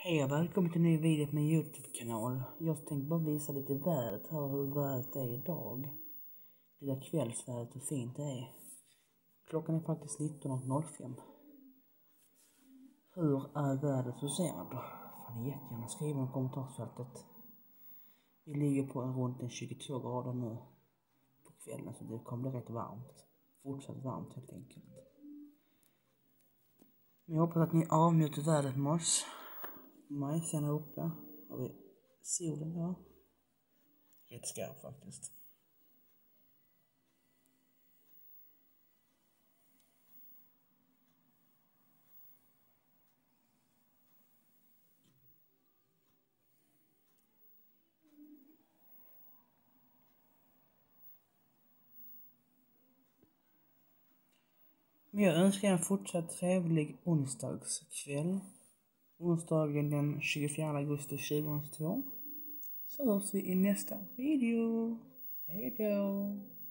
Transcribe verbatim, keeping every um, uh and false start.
Hej och välkommen till en ny video på min YouTube-kanal. Jag tänkte bara visa lite vädret här, hur vädret är idag. Lilla kvällsvädret, hur fint det är. Klockan är faktiskt nitton noll fem. Hur är vädret hos er då? Får ni jättegärna skriva i kommentarsfältet. Vi ligger på en runt en tjugotvå grader nu på kvällen, så det kommer bli rätt varmt. Fortsatt varmt helt enkelt. Men jag hoppas att ni avnjuter vädret med oss. Mig sen här uppe har vi solen där. Rätt skarp faktiskt. Men jag önskar en fortsatt trevlig onsdagskväll. Onsdagen den tjugofjärde augusti tjugohundratvå. Så hörs vi i nästa video. Hej då!